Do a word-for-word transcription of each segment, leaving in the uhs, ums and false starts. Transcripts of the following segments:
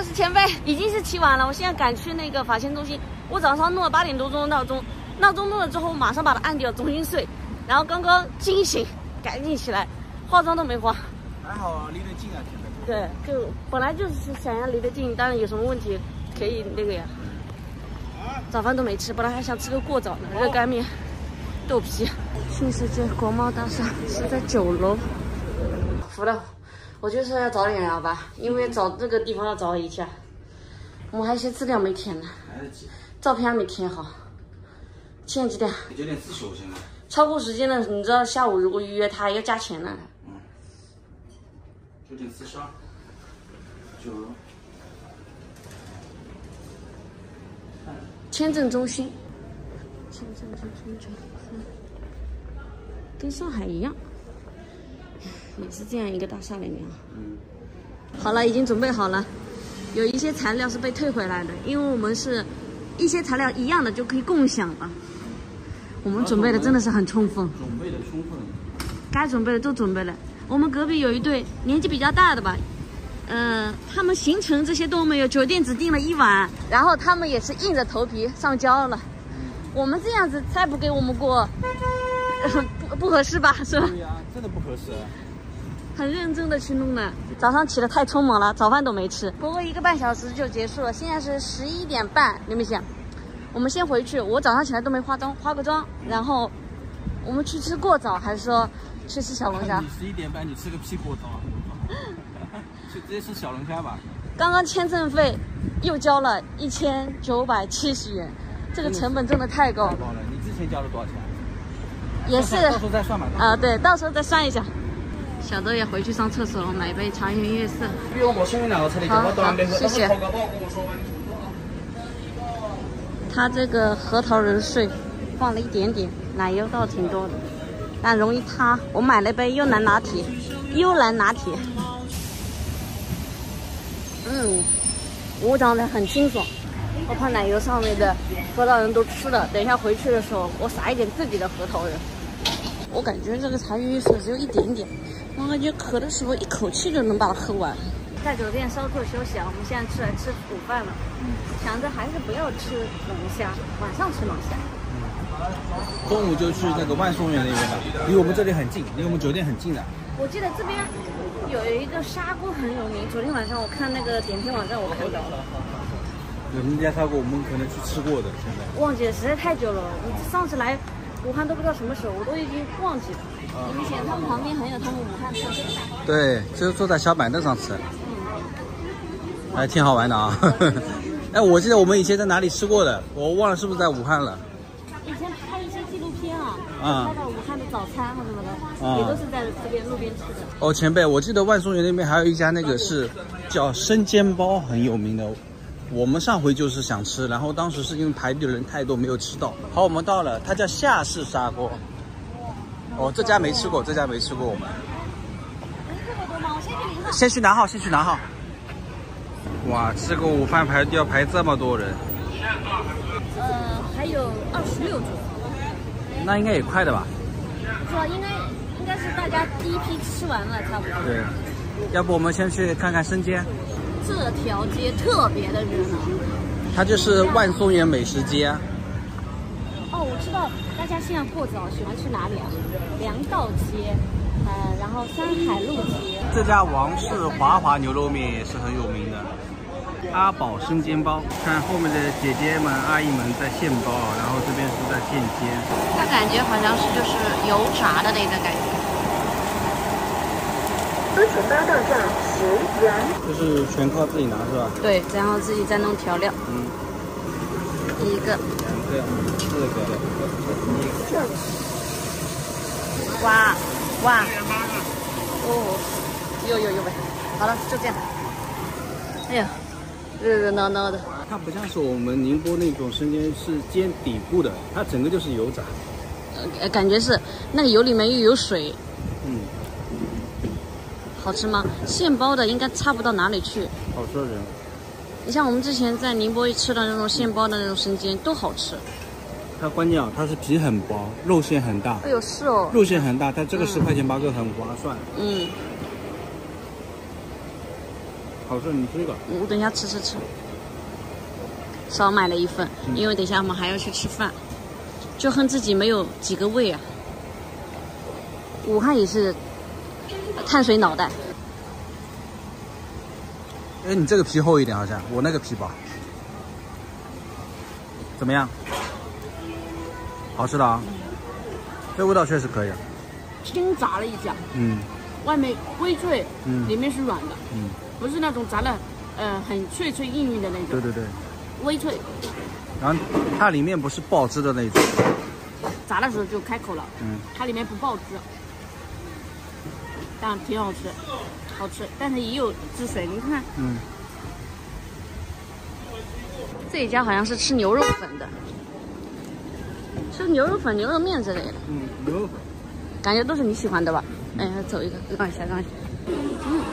我是前辈，已经是起晚了，我现在赶去那个法签中心。我早上弄了八点多钟的闹钟，闹钟弄了之后，马上把它按掉，重新睡。然后刚刚惊醒，赶紧起来，化妆都没化。 还好离得近啊，前辈。 对，就本来就是想要离得近，当然有什么问题可以那个呀。早饭都没吃，本来还想吃个过早呢，热干面、豆皮。新世界国贸大厦是在九楼。服了，我就是要早点来吧，因为找这个地方要找一下。我们还有些资料没填呢，照片还没填好。现在几点？ 九点四十五现在。 超过时间了，你知道下午如果预约他要加钱呢。 嗯。九点四十二。九楼。 签证中心。签证中心九三。跟上海一样，也是这样一个大厦里面啊。嗯。好了，已经准备好了。有一些材料是被退回来的，因为我们是一些材料一样的就可以共享了。我们准备的真的是很充分， 准备的充分， 该准备的都准备了。我们隔壁有一对年纪比较大的吧，呃，他们行程这些都没有，酒店只订了一晚，然后他们也是硬着头皮上交了。嗯、我们这样子再不给我们过，呃、不不合适吧？是吧？ 对呀、啊，真的不合适。 很认真的去弄的，早上起得太匆忙了，早饭都没吃，不过一个半小时就结束了。现在是十一点半，明不明？我们先回去，我早上起来都没化妆，化个妆，然后我们去吃过早，还是说去吃小龙虾？ 你十一点半你吃个屁过早啊？就直接吃小龙虾吧。 刚刚签证费又交了一千九百七十元，这个成本真的太高。 太高了，你之前交了多少钱？ 也是， 到时候再算吧。 啊、呃，对，到时候再算一下。小周也回去上厕所了，买杯茶颜悦色。好，好，谢谢。他这个核桃仁水放了一点点，奶油倒挺多的，但容易塌。我买了杯幽兰拿铁，幽兰拿铁。嗯，我长得很清爽。我怕奶油上面的核桃仁都吃了，等一下回去的时候我撒一点自己的核桃仁。我感觉这个茶颜悦色只有一点点。我感觉渴的时候一口气就能把它喝完。在酒店稍作休息啊，我们现在出来吃午饭了。嗯，想着还是不要吃龙虾，晚上吃龙虾。 嗯，中午就去那个万松园那边吧，离我们这里很近，离我们酒店很近的。 我记得这边有一个砂锅很有名，昨天晚上我看那个点评网站我看到了。 有那家砂锅我们可能去吃过的，现在忘记了，实在太久了。我上次来武汉都不知道什么时候，我都已经忘记了。很明显，他们旁边还有他们武汉特色。对， 就是坐在小板凳上吃，嗯，还挺好玩的啊。哎，我记得我们以前在哪里吃过的，我忘了是不是在武汉了。 以前拍一些纪录片啊，啊拍到武汉的早餐或什么的，啊、也都是在这边路边吃的。 哦，前辈，我记得万松园那边还有一家那个是叫生煎包，很有名的。我们上回就是想吃，然后当时是因为排队的人太多没有吃到。好，我们到了，它叫夏氏砂锅。哦，这家没吃过，这家没吃过我们。 这么多吗？我先去领号。 先去拿号，先去拿号。哇，吃个午饭排队要排这么多人。 呃，还有二十六桌。 那应该也快的吧？ 是吧？应该应该是大家第一批吃完了，差不多。 对。要不我们先去看看生煎。 这条街特别的热闹。 它就是万松园美食街。 哦，我知道大家现在过早喜欢去哪里啊？粮道街，呃，然后山海路街。 这家王氏华华牛肉面也是很有名的。阿宝生煎包，看后面的姐姐们、阿姨们在现包，然后这边是在现煎。 它感觉好像是就是油炸的那个感觉。 多钱包到账十元。 就是全靠自己拿是吧？ 对，然后自己再弄调料。 嗯。 一个。 对，四个的。 哇哇！哦，有有有呗。好了，就这样。哎呀，热热闹闹的。 它不像是我们宁波那种生煎是煎底部的，它整个就是油炸。 呃，感觉是那个油里面又有水。 嗯。 好吃吗？现包的应该差不到哪里去。 好吃人。 你像我们之前在宁波吃的那种现包的那种生煎都好吃。 它关键啊，它是皮很薄，肉馅很大。 哎呦，是哦。 肉馅很大，它这个十块钱八个很划算。 嗯。 好吃，你吃一个。 我等一下吃吃吃。少买了一份，嗯、因为等一下我们还要去吃饭，就恨自己没有几个胃啊。武汉也是碳水脑袋。 哎，你这个皮厚一点，好像我那个皮薄。怎么样？好吃的啊，嗯、这味道确实可以。 轻炸了一下， 嗯， 外面微脆， 嗯， 里面是软的， 嗯， 不是那种炸的，呃，很脆脆硬硬的那种。 对对对。 微脆， 然后它里面不是爆汁的那种， 炸的时候就开口了， 嗯， 它里面不爆汁，但挺好吃，好吃，但是也有汁水，你看， 嗯， 这一家好像是吃牛肉粉的，吃牛肉粉、牛肉面之类的， 嗯，牛肉粉， 感觉都是你喜欢的吧？哎，走一个，让一下，让一下，嗯。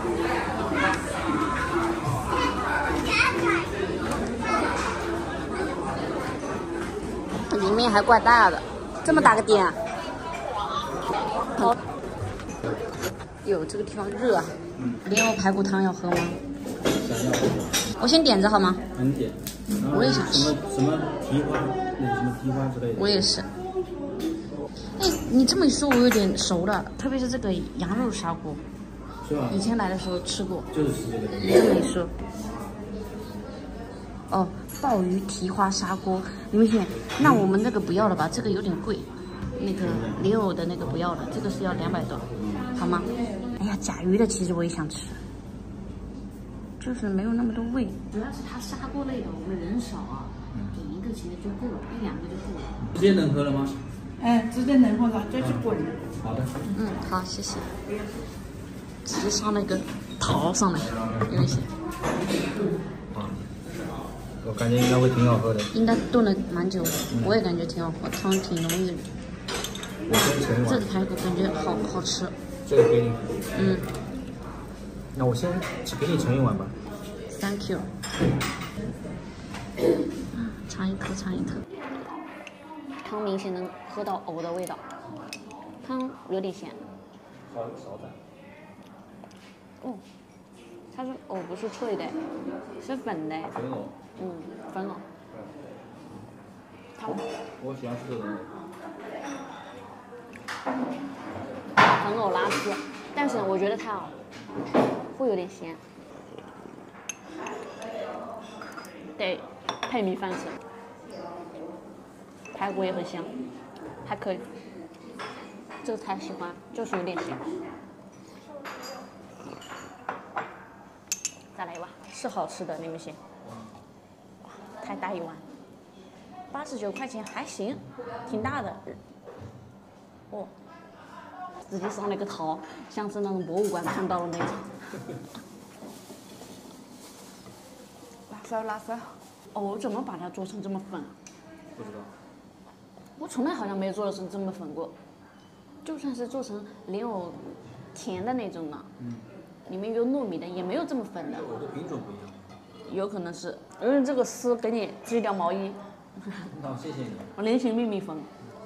里面还怪大的，这么大个店啊！好，哟，这个地方热啊！莲藕排骨汤要喝吗？ 想要。 我先点着好吗？ 能点。 我也想吃。 什么什么蹄花，那个什么蹄花之类的。 我也是。哎，你这么一说，我有点熟了，特别是这个羊肉砂锅。 是吧？ 以前来的时候吃过。 就是吃这个。 你这么一说。哦。鲍鱼蹄花砂锅，你们选？那我们那个不要了吧，这个有点贵。那个莲藕的那个不要了，这个是要两百多，好吗？哎呀，甲鱼的其实我也想吃，就是没有那么多味。主要是它砂锅类的，我们人少啊，点一个其实就够了，一两个就够了。 直接能喝了吗？ 哎，直接能喝了，再去滚。 好的。 嗯，好，谢谢。直接上那个桃上来，有一些。 我感觉应该会挺好喝的。 应该炖了蛮久的，嗯、我也感觉挺好喝，汤挺浓郁的。 我先盛一碗。 这个排骨感觉好好吃。 这个给你。 嗯。 那我先给你盛一碗吧。 Thank you。尝一口，尝一口。汤明显能喝到藕的味道，汤有点咸。 少一个勺子。 哦，它是藕不是脆的，是粉的。 粉藕。 嗯，粉藕。 我我喜欢吃这种。 粉藕拉丝，但是我觉得它会有点咸，得配米饭吃。排骨也很香，还可以。这个菜喜欢，就是有点咸。再来一碗，是好吃的，你们信？太大一碗，八十九块钱还行，挺大的。哦，自己上了个桃，像是那种博物馆看到的那种。拉丝拉丝，哦，我怎么把它做成这么粉啊？ 不知道。 我从来好像没做成这么粉过，就算是做成莲藕甜的那种呢，嗯，里面有糯米的，也没有这么粉的。 藕的品种不一样。 有可能是，因为这个丝给你织一条毛衣。 好，谢谢你。 我联系秘密粉。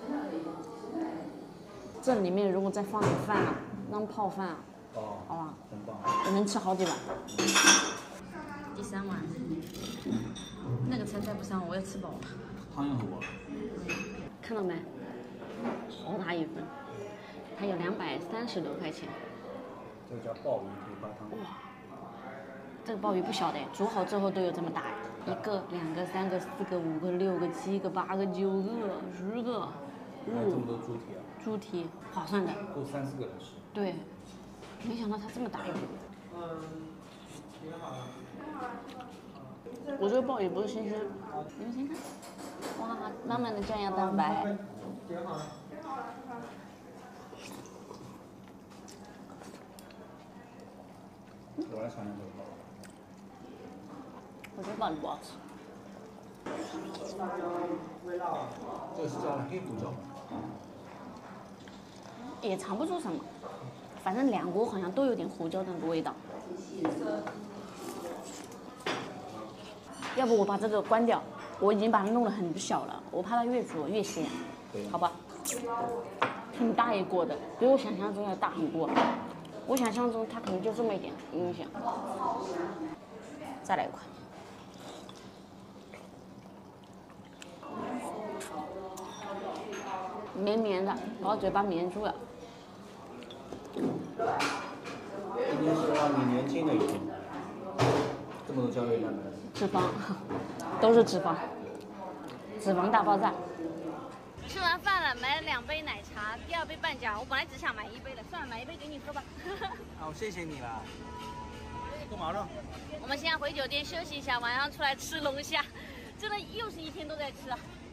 这里面如果再放点饭啊，当泡饭啊， 哦， 好吧， 很棒， 我能吃好几碗。第三碗，那个菜再不香，我也吃饱了。 汤也很饱。 看到没？好大一份，还有两百三十多块钱。 这个叫鲍鱼蹄花汤。哇， 这个鲍鱼不小的，煮好之后都有这么大，一个、两个、三个、四个、五个、六个、七个、八个、九个、十个。 还有这么多猪蹄啊！ 猪蹄划算的， 够三四个人吃。 对，没想到它这么大一个。我这个鲍鱼不是新鲜，你们先看，哇，满满的酱油蛋白。 我来尝尝这个鲍鱼。 我觉得鲍鱼不好吃。 这个是叫黑胡椒。 也尝不出什么，反正两锅好像都有点胡椒的那个味道。要不我把这个关掉，我已经把它弄得很小了，我怕它越煮越咸，好吧？挺大一锅的，比我想象中要大很多。我想象中它可能就这么一点，你们想？ 再来一块。绵绵的，把我嘴巴绵住了。 今天是让你年轻了一天，这么多胶原蛋白， 脂肪，都是脂肪，脂肪大爆炸。吃完饭了，买了两杯奶茶，第二杯半价。我本来只想买一杯的，算了，买一杯给你喝吧。 好，谢谢你了。干嘛呢？ 我们现在回酒店休息一下，晚上出来吃龙虾，真的又是一天都在吃啊。